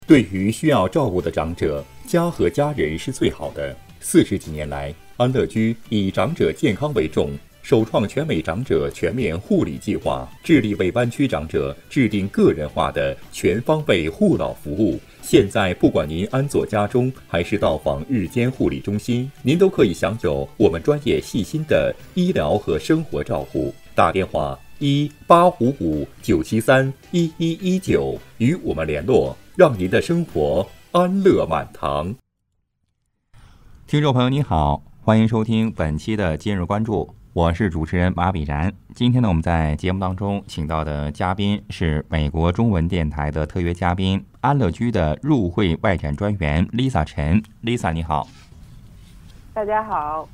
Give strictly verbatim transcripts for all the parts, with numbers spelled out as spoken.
对于需要照顾的长者，家和家人是最好的。四十几年来，安乐居以长者健康为重，首创全美长者全面护理计划，致力为湾区长者制定个人化的全方位护老服务。现在，不管您安坐家中，还是到访日间护理中心，您都可以享有我们专业细心的医疗和生活照护。打电话一八五五九七三一一一九与我们联络，让您的生活安乐满堂。 听众朋友您好，欢迎收听本期的今日关注，我是主持人马比然。今天呢，我们在节目当中请到的嘉宾是美国中文电台的特约嘉宾，安乐居的入会外展专员 Lisa 陈。Lisa 你好。 大家好。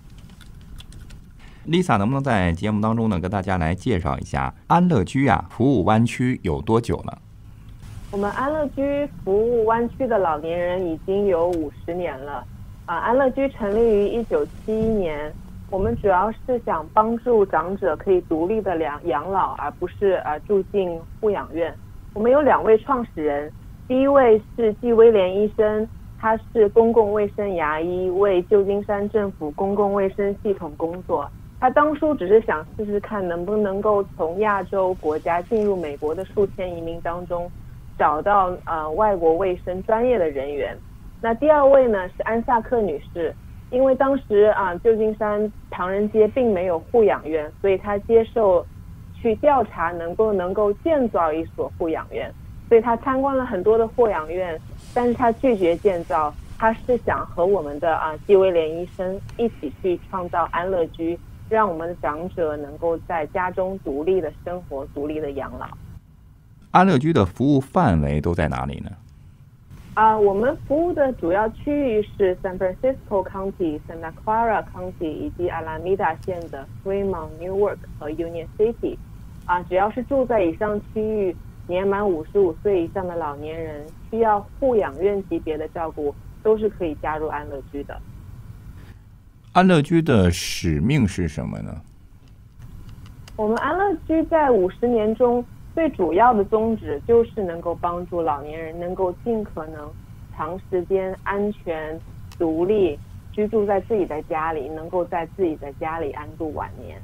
Lisa 能不能在节目当中呢，跟大家来介绍一下安乐居啊服务湾区有多久了？ 我们安乐居服务湾区的老年人已经有五十年了。啊，安乐居成立于一九七一年，我们主要是想帮助长者可以独立的养养老，而不是呃住进护养院。我们有两位创始人，第一位是季威廉医生，他是公共卫生牙医，为旧金山政府公共卫生系统工作。他当初只是想试试看能不能够从亚洲国家进入美国的数千移民当中找到呃外国卫生专业的人员。那第二位呢是安萨克女士，因为当时啊旧金山唐人街并没有护养院，所以她接受去调查能够能够建造一所护养院，所以她参观了很多的护养院，但是她拒绝建造，她是想和我们的啊季威廉医生一起去创造安乐居，让我们的长者能够在家中独立的生活，独立的养老。 安乐居的服务范围都在哪里呢？ 啊、呃，我们服务的主要区域是 San Francisco County、Santa Clara County 以及 Alameda 县的 Fremont、Newark 和 Union City。啊、呃，只要是住在以上区域、年满五十五岁以上的老年人，需要护养院级别的照顾，都是可以加入安乐居的。 安乐居的使命是什么呢？ 我们安乐居在五十年中最主要的宗旨就是能够帮助老年人能够尽可能长时间安全独立居住在自己的家里，能够在自己的家里安度晚年。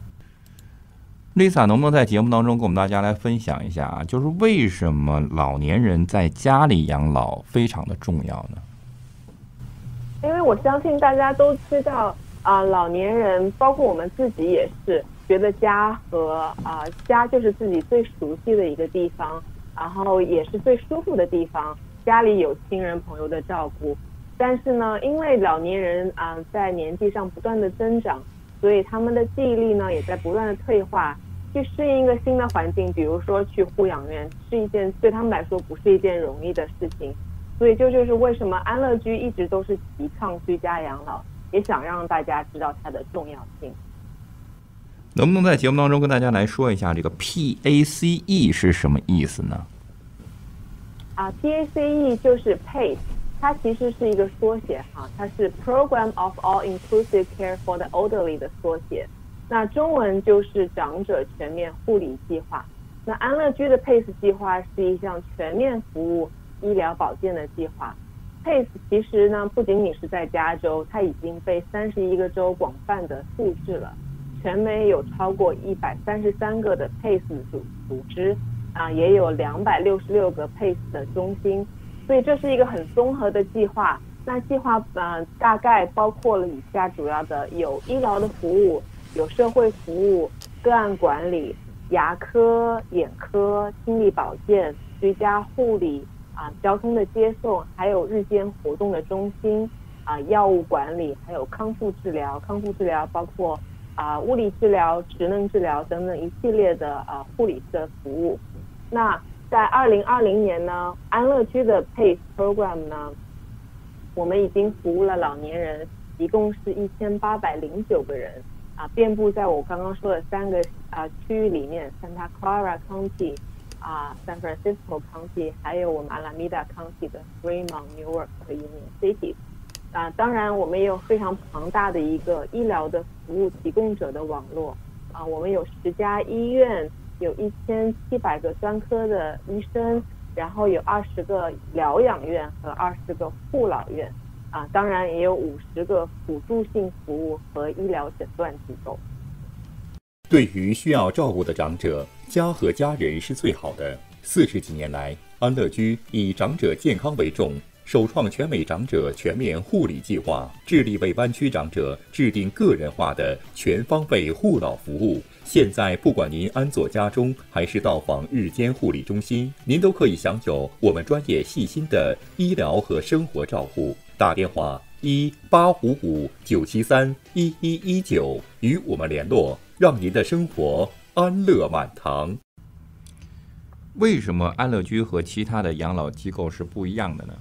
Lisa 能不能在节目当中跟我们大家来分享一下啊，就是为什么老年人在家里养老非常的重要呢？ 因为我相信大家都知道啊、呃，老年人包括我们自己也是觉得家和啊、呃、家就是自己最熟悉的一个地方，然后也是最舒服的地方，家里有亲人朋友的照顾。但是呢，因为老年人啊、呃、在年纪上不断的增长，所以他们的记忆力呢也在不断的退化，去适应一个新的环境，比如说去护养院，是一件对他们来说不是一件容易的事情。所以这就是为什么安乐居一直都是提倡居家养老，也想让大家知道它的重要性。 能不能在节目当中跟大家来说一下这个 P A C E 是什么意思呢？ 啊 ，P A C E 就是 P A C E， 它其实是一个缩写哈，它是 Program of All Inclusive Care for the Elderly 的缩写。那中文就是长者全面护理计划。那安乐居的 P A C E 计划是一项全面服务医疗保健的计划。P A C E 其实呢，不仅仅是在加州，它已经被三十一个州广泛的复制了。全美有超过一百三十三个的 P A C E 组组织啊，也有两百六十六个 P A C E 的中心，所以这是一个很综合的计划。那计划呃大概包括了以下主要的：有医疗的服务，有社会服务、个案管理、牙科、眼科、听力保健、居家护理啊、交通的接送，还有日间活动的中心啊、药物管理，还有康复治疗。康复治疗包括啊、物理治疗、职能治疗等等一系列的啊护理的服务。那在二零二零年呢，安乐居的 P A C E Program 呢，我们已经服务了老年人，一共是一千八百零九个人啊，遍布在我刚刚说的三个啊区域里面 ，Santa Clara County 啊 ，San Francisco County， 还有我们 Alameda County 的 Fremont、Newark 和 Union City。啊，当然我们也有非常庞大的一个医疗的服务提供者的网络啊，我们有十家医院，有一千七百个专科的医生， 然后有二十个疗养院和二十个护老院，啊，当然也有五十个辅助性服务和医疗诊断机构。 对于需要照顾的长者，家和家人是最好的。四十几年来，安乐居以长者健康为重，首创全美长者全面护理计划，致力为湾区长者制定个人化的全方位护老服务。现在，不管您安坐家中，还是到访日间护理中心，您都可以享有我们专业细心的医疗和生活照护。打电话一八五五九七三一一一九与我们联络，让您的生活安乐满堂。 为什么安乐居和其他的养老机构是不一样的呢？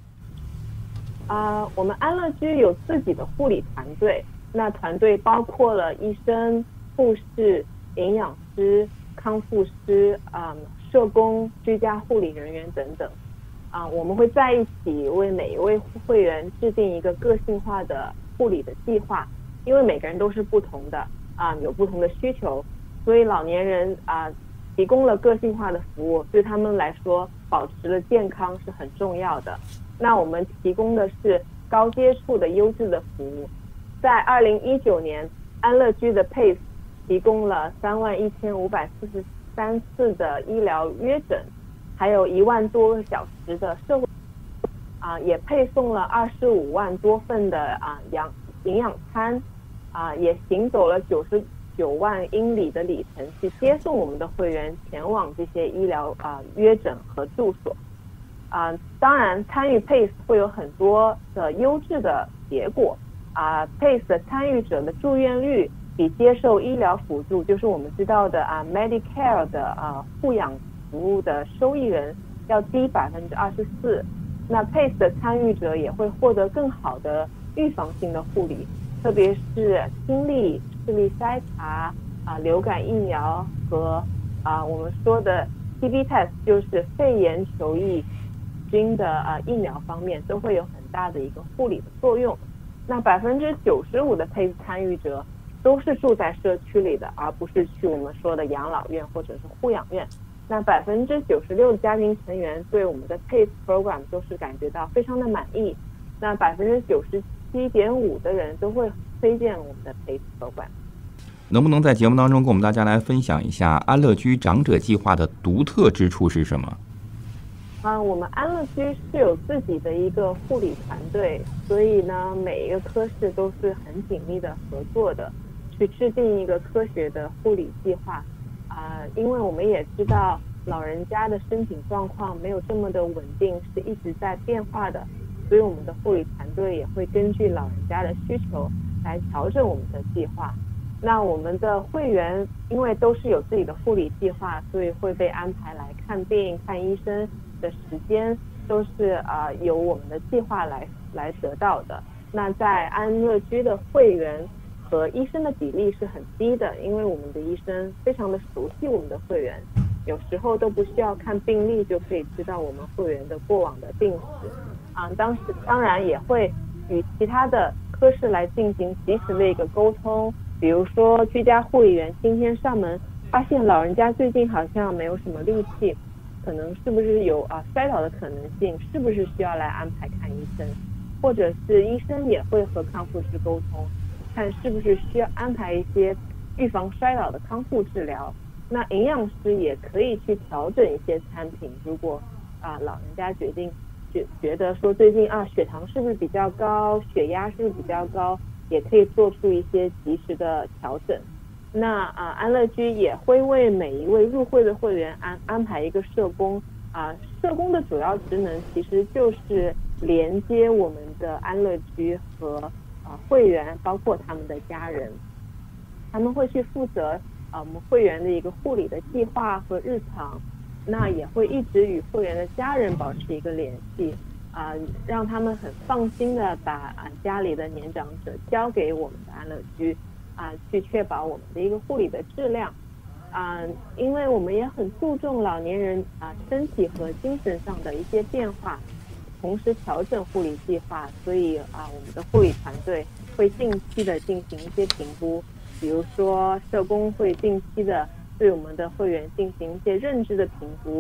啊、呃，我们安乐居有自己的护理团队，那团队包括了医生、护士、营养师、康复师、啊、嗯、社工、居家护理人员等等。啊、呃，我们会在一起为每一位会员制定一个个性化的护理的计划，因为每个人都是不同的啊、呃，有不同的需求，所以老年人啊、呃、提供了个性化的服务，对他们来说，保持了健康是很重要的。那我们提供的是高接触的优质的服务。在二零一九年，安乐居的 Pace 提供了三万一千五百四十三次的医疗约诊，还有一万多个小时的社会啊，也配送了二十五万多份的啊养营养餐啊，也行走了九十九万英里的里程去接送我们的会员前往这些医疗啊约诊和住所。啊、呃，当然，参与 Pace 会有很多的优质的结果啊、呃。Pace 的参与者的住院率比接受医疗辅助，就是我们知道的啊 Medicare 的啊护养服务的受益人要低百分之二十四。那 Pace 的参与者也会获得更好的预防性的护理，特别是听力、视力筛查啊、流感疫苗和啊我们说的 T B test， 就是肺炎球疫菌的啊疫苗方面都会有很大的一个护理的作用。那百分之九十五的 Pace 参与者都是住在社区里的，而不是去我们说的养老院或者是护养院。那百分之九十六的家庭成员对我们的 Pace program 都是感觉到非常的满意。那百分之九十七点五的人都会推荐我们的 Pace program。 能不能在节目当中跟我们大家来分享一下安乐居长者计划的独特之处是什么？ 啊，我们安乐居是有自己的一个护理团队，所以呢，每一个科室都是很紧密的合作的，去制定一个科学的护理计划。啊，因为我们也知道老人家的身体状况没有这么的稳定，是一直在变化的，所以我们的护理团队也会根据老人家的需求来调整我们的计划。那我们的会员因为都是有自己的护理计划，所以会被安排来看病、看医生的时间都是啊、呃、由我们的计划来来得到的。那在安乐居的会员和医生的比例是很低的，因为我们的医生非常的熟悉我们的会员，有时候都不需要看病历就可以知道我们会员的过往的病史啊。当时当然也会与其他的科室来进行及时的一个沟通，比如说居家护理员今天上门发现老人家最近好像没有什么力气，可能是不是有啊摔倒的可能性，是不是需要来安排看医生，或者是医生也会和康复师沟通，看是不是需要安排一些预防摔倒的康复治疗。那营养师也可以去调整一些餐品，如果啊老人家决定觉觉得说最近啊血糖是不是比较高，血压是不是比较高，也可以做出一些及时的调整。那啊，安乐居也会为每一位入会的会员安安排一个社工啊，社工的主要职能其实就是连接我们的安乐居和啊会员，包括他们的家人，他们会去负责啊我们会员的一个护理的计划和日常，那也会一直与会员的家人保持一个联系啊，让他们很放心的把啊家里的年长者交给我们的安乐居。啊，去确保我们的一个护理的质量，啊，因为我们也很注重老年人啊身体和精神上的一些变化，同时调整护理计划，所以啊，我们的护理团队会定期的进行一些评估，比如说社工会定期的对我们的会员进行一些认知的评估，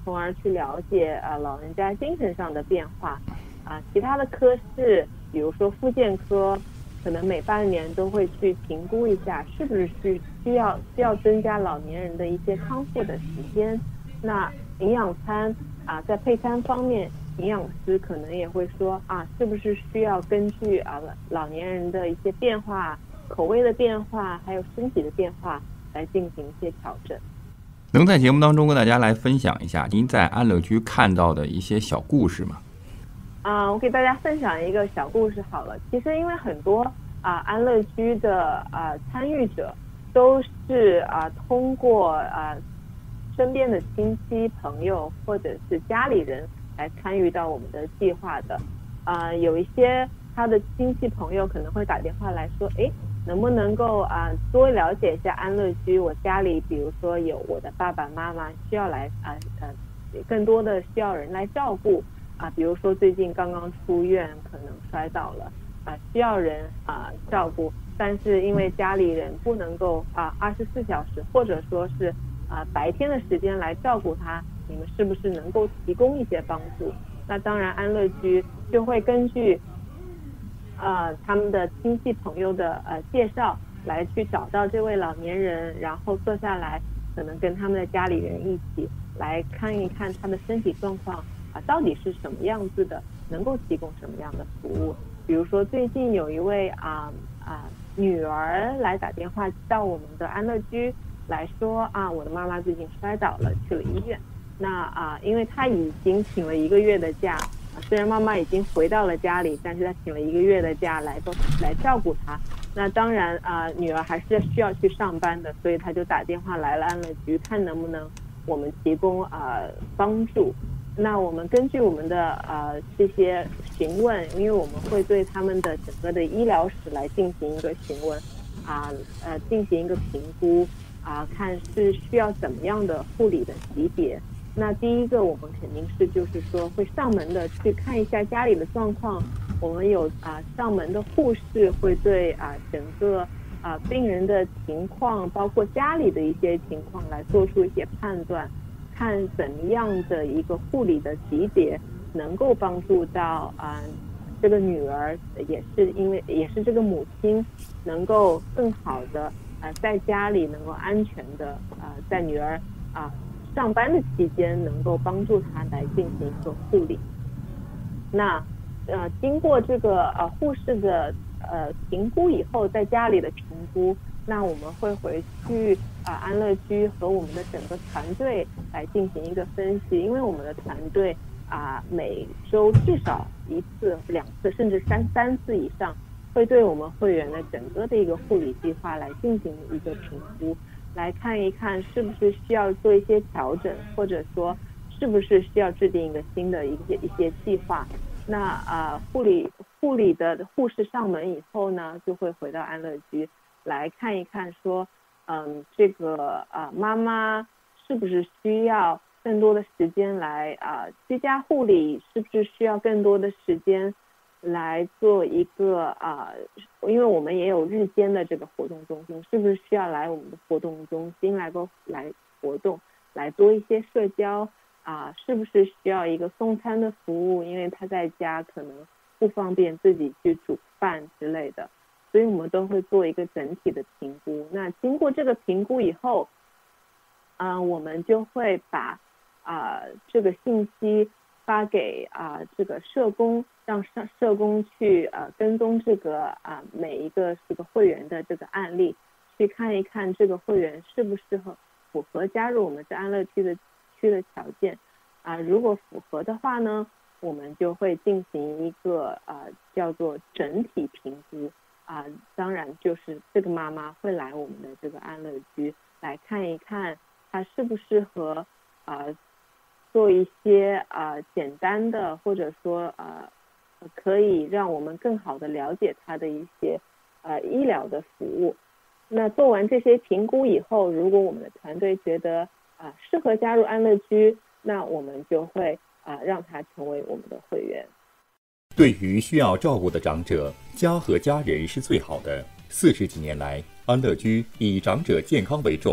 从而去了解啊老人家精神上的变化。啊，其他的科室，比如说复健科，可能每半年都会去评估一下，是不是需需要需要增加老年人的一些康复的时间。那营养餐啊，在配餐方面，营养师可能也会说啊，是不是需要根据啊老年人的一些变化、口味的变化，还有身体的变化来进行一些调整。 能在节目当中跟大家来分享一下您在安乐居看到的一些小故事吗？ 啊，我给大家分享一个小故事好了。其实因为很多啊安乐居的啊参与者都是啊通过啊身边的亲戚朋友或者是家里人来参与到我们的计划的。啊，有一些他的亲戚朋友可能会打电话来说，哎，能不能够啊多了解一下安乐居？我家里比如说有我的爸爸妈妈需要来啊呃更多的需要人来照顾。啊，比如说最近刚刚出院，可能摔倒了，啊，需要人啊照顾，但是因为家里人不能够啊二十四小时，或者说是啊白天的时间来照顾他，你们是不是能够提供一些帮助？那当然，安乐居就会根据啊他们的亲戚朋友的呃介绍来去找到这位老年人，然后坐下来，可能跟他们的家里人一起来看一看他的身体状况。啊，到底是什么样子的，能够提供什么样的服务？比如说最近有一位啊啊女儿来打电话到我们的安乐居来说啊，我的妈妈最近摔倒了，去了医院。那啊，因为她已经请了一个月的假，啊、虽然妈妈已经回到了家里，但是她请了一个月的假来来照顾她。那当然啊，女儿还是需要去上班的，所以她就打电话来了安乐居，看能不能我们提供啊帮助。那我们根据我们的呃这些询问，因为我们会对他们的整个的医疗史来进行一个询问，啊呃进行一个评估，啊看是需要怎么样的护理的级别。那第一个我们肯定是就是说会上门的去看一下家里的状况，我们有啊上门的护士会对啊整个啊病人的情况，包括家里的一些情况来做出一些判断。看怎么样的一个护理的级别能够帮助到啊、呃、这个女儿，也是因为也是这个母亲能够更好的呃在家里能够安全的啊、呃、在女儿啊、呃、上班的期间能够帮助她来进行一个护理。那呃经过这个呃护士的呃评估以后，在家里的评估。那我们会回去啊、呃、安乐居和我们的整个团队来进行一个分析，因为我们的团队啊、呃、每周至少一次、两次，甚至三三次以上，会对我们会员的整个的一个护理计划来进行一个评估，来看一看是不是需要做一些调整，或者说是不是需要制定一个新的一些一些计划。那啊、呃、护理护理的护士上门以后呢，就会回到安乐居。来看一看说，嗯，这个啊、呃、妈妈是不是需要更多的时间来啊、呃、居家护理，是不是需要更多的时间来做一个啊、呃，因为我们也有日间的这个活动中心，是不是需要来我们的活动中心来个来活动，来多一些社交啊、呃？是不是需要一个送餐的服务？因为他在家可能不方便自己去煮饭之类的。所以我们都会做一个整体的评估。那经过这个评估以后，啊、呃，我们就会把啊、呃、这个信息发给啊、呃、这个社工，让社社工去呃跟踪这个啊、呃、每一个这个会员的这个案例，去看一看这个会员适不适合符合加入我们这安乐居的区的条件啊、呃。如果符合的话呢，我们就会进行一个呃叫做整体评估。啊、呃，当然就是这个妈妈会来我们的这个安乐居来看一看，她适不适合啊、呃、做一些啊、呃、简单的，或者说啊、呃、可以让我们更好的了解她的一些呃医疗的服务。那做完这些评估以后，如果我们的团队觉得啊、呃、适合加入安乐居，那我们就会啊、呃、让她成为我们的会员。 对于需要照顾的长者，家和家人是最好的。四十几年来，安乐居以长者健康为重，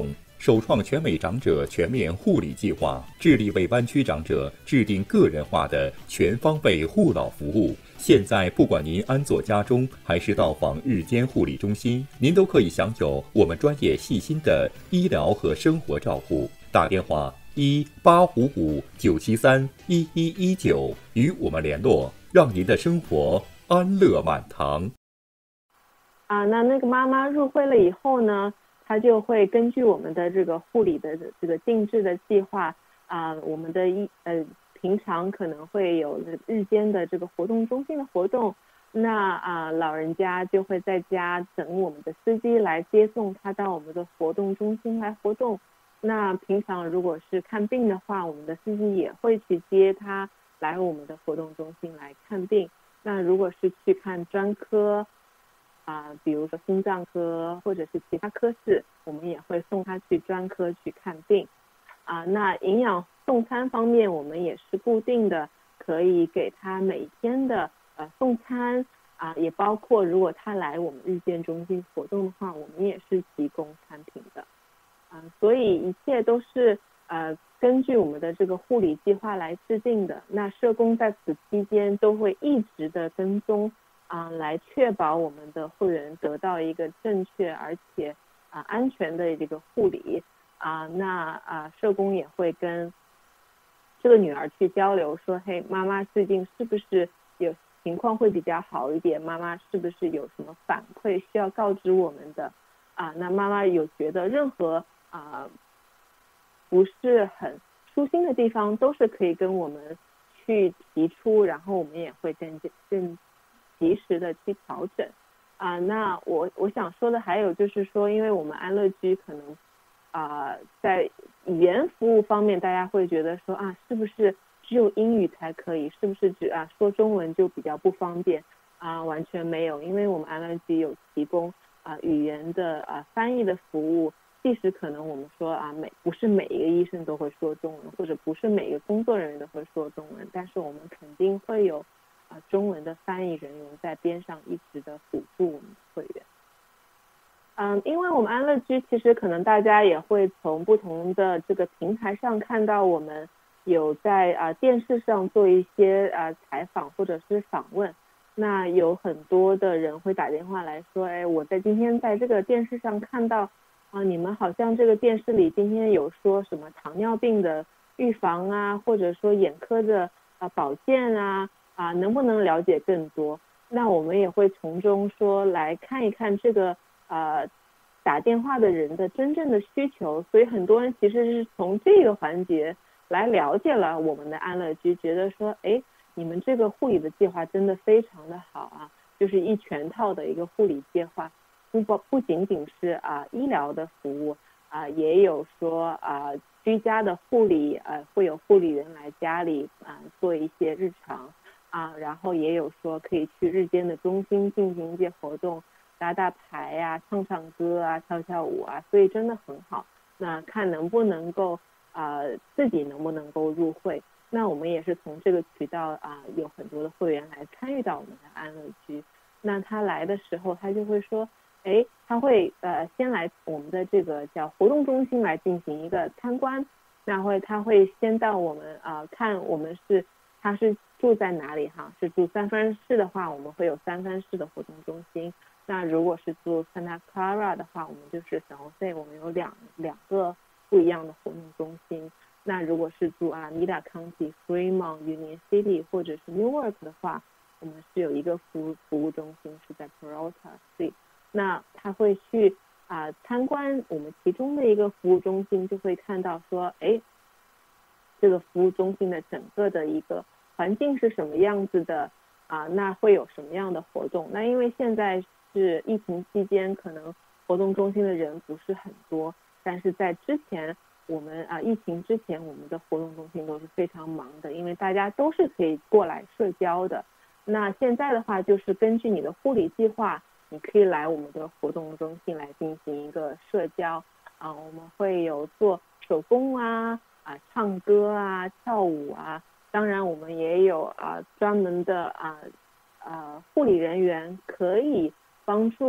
首创全美长者全面护理计划，致力为湾区长者制定个人化的全方位护老服务。现在，不管您安坐家中，还是到访日间护理中心，您都可以享有我们专业细心的医疗和生活照顾。打电话一八五五九七三一一一九与我们联络，让您的生活安乐满堂。 啊，那那个妈妈入会了以后呢，她就会根据我们的这个护理的这个定制的计划啊，我们的一呃平常可能会有日间的这个活动中心的活动，那啊老人家就会在家等我们的司机来接送他到我们的活动中心来活动。那平常如果是看病的话，我们的司机也会去接他来我们的活动中心来看病。那如果是去看专科啊、呃，比如说心脏科或者是其他科室，我们也会送他去专科去看病。啊、呃，那营养送餐方面，我们也是固定的，可以给他每天的呃送餐啊、呃，也包括如果他来我们日间中心活动的话，我们也是提供餐品的。啊、呃，所以一切都是呃根据我们的这个护理计划来制定的。那社工在此期间都会一直的跟踪啊、呃，来确保我们的会员得到一个正确而且啊、呃、安全的这个护理啊、呃。那啊、呃、社工也会跟这个女儿去交流说，嘿，妈妈最近是不是有情况会比较好一点？妈妈是不是有什么反馈需要告知我们的？啊，那妈妈有觉得任何啊、呃、不是很舒心的地方，都是可以跟我们去提出，然后我们也会更更及时的去调整。啊、呃，那我我想说的还有就是说，因为我们安乐居可能啊、呃、在语言服务方面，大家会觉得说啊，是不是只有英语才可以？是不是只啊说中文就比较不方便？啊，完全没有，因为我们安乐居有提供啊语言的啊翻译的服务。即使可能我们说啊每不是每一个医生都会说中文，或者不是每个工作人员都会说中文，但是我们肯定会有啊中文的翻译人员在边上一直的辅助我们的会员。嗯，因为我们安乐居其实可能大家也会从不同的这个平台上看到我们有在啊电视上做一些啊采访或者是访问。那有很多的人会打电话来说，哎，我在今天在这个电视上看到啊，你们好像这个电视里今天有说什么糖尿病的预防啊，或者说眼科的啊保健啊，啊能不能了解更多？那我们也会从中说来看一看这个呃打电话的人的真正的需求，所以很多人其实是从这个环节来了解了我们的安乐居，觉得说，哎，你们这个护理的计划真的非常的好啊，就是一全套的一个护理计划。不不不仅仅是啊医疗的服务啊，也有说啊居家的护理，呃会有护理员来家里啊做一些日常啊，然后也有说可以去日间的中心进行一些活动，打打牌啊、唱唱歌啊、跳跳舞啊，所以真的很好。那看能不能够啊自己能不能够入会，那我们也是从这个渠道啊有很多的会员来参与到我们的安乐居。那他来的时候，他就会说。哎，他会呃先来我们的这个叫活动中心来进行一个参观，那会他会先到我们啊、呃、看我们是他是住在哪里哈，是住三藩市的话，我们会有三藩市的活动中心。那如果是住 Santa Clara 的话，我们就是 San Jose， 我们有两两个不一样的活动中心。那如果是住啊 Alameda County、Fremont、Union City 或者是 Newark 的话，我们是有一个服务服务中心是在 Peralta Street。那他会去啊、呃、参观我们其中的一个服务中心，就会看到说，哎，这个服务中心的整个的一个环境是什么样子的啊、呃？那会有什么样的活动？那因为现在是疫情期间，可能活动中心的人不是很多，但是在之前我们啊、呃、疫情之前，我们的活动中心都是非常忙的，因为大家都是可以过来社交的。那现在的话，就是根据你的护理计划。你可以来我们的活动中心来进行一个社交啊，我们会有做手工啊、啊唱歌啊、跳舞啊，当然我们也有啊专门的啊呃护理人员可以帮助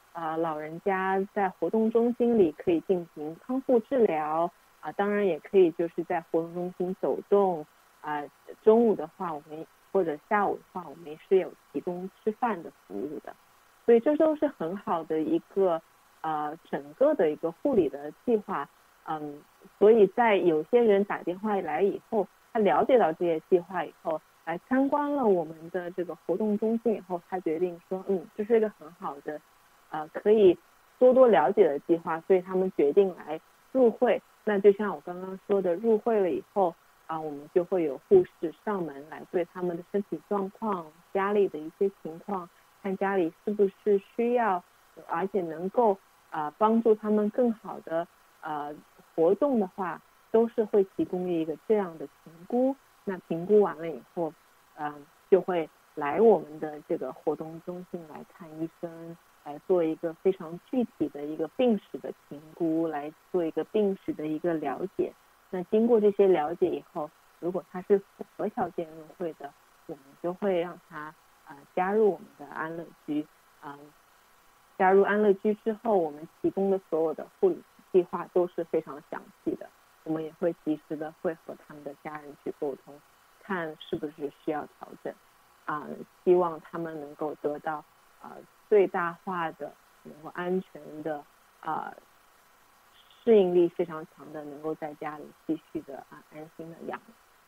呃老人家在活动中心里可以进行康复治疗啊，当然也可以就是在活动中心走动啊。中午的话，我们或者下午的话，我们也是有提供吃饭的服务的，所以这都是很好的一个呃整个的一个护理的计划。嗯，所以在有些人打电话来以后，他了解到这些计划以后，来参观了我们的这个活动中心以后，他决定说，嗯，这是一个很好的，呃，可以多多了解的计划，所以他们决定来入会。那就像我刚刚说的，入会了以后啊，我们就会有护士上门来对他们的身体状况、家里的一些情况，看家里是不是需要，而且能够啊、呃、帮助他们更好的呃活动的话，都是会提供一个这样的评估。那评估完了以后，嗯、呃，就会来我们的这个活动中心来看医生，来做一个非常具体的一个病史的评估，来做一个病史的一个了解。那经过这些了解以后，如果他是符合条件入会的，我们就会让他呃加入我们的安乐居。嗯、呃，加入安乐居之后，我们提供的所有的护理计划都是非常详细的，我们也会及时的会和他们的家人去沟通，看是不是需要调整。啊、呃，希望他们能够得到呃最大化的、能够安全的、呃适应力非常强的，能够在家里继续的啊安心的养。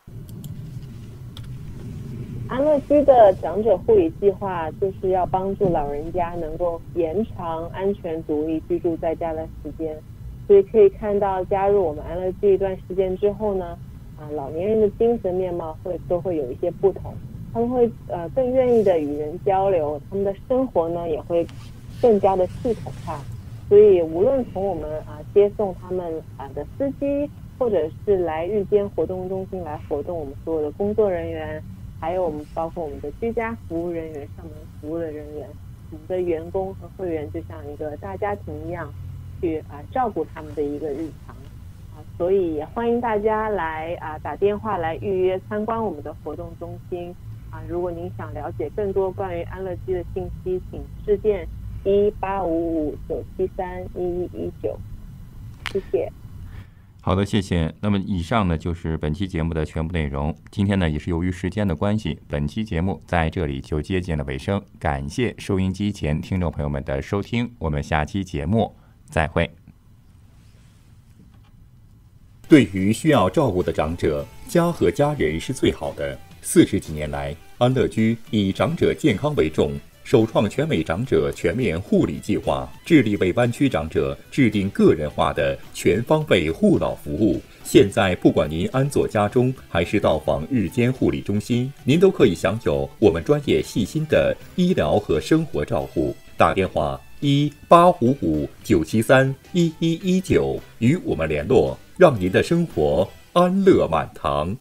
安乐居的长者护理计划就是要帮助老人家能够延长安全独立居住在家的时间，所以可以看到加入我们安乐居一段时间之后呢，啊老年人的精神面貌会都会有一些不同，他们会呃更愿意的与人交流，他们的生活呢也会更加的系统化。所以无论从我们啊接送他们啊的司机，或者是来日间活动中心来活动我们所有的工作人员，还有我们包括我们的居家服务人员、上门服务的人员，我们的员工和会员就像一个大家庭一样去啊照顾他们的一个日常啊，所以也欢迎大家来啊打电话来预约参观我们的活动中心啊。如果您想了解更多关于安乐居的信息，请致电一八五五九七三一一一九，谢谢。 好的，谢谢。那么以上呢就是本期节目的全部内容。今天呢也是由于时间的关系，本期节目在这里就接近了尾声。感谢收音机前听众朋友们的收听，我们下期节目再会。 对于需要照顾的长者，家和家人是最好的。四十几年来，安乐居以长者健康为重，首创全美长者全面护理计划，致力为湾区长者制定个人化的全方位护老服务。现在，不管您安坐家中，还是到访日间护理中心，您都可以享有我们专业细心的医疗和生活照护。打电话一八五五九七三一一一九与我们联络，让您的生活安乐满堂。